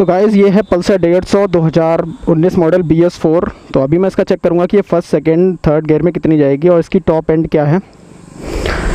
So guys ये है Pulsar 150 2019 model BS4। तो अभी मैं इसका चेक करूँगा कि ये फर्स्ट सेकंड थर्ड गियर में कितनी जाएगी और इसकी टॉप एंड क्या है।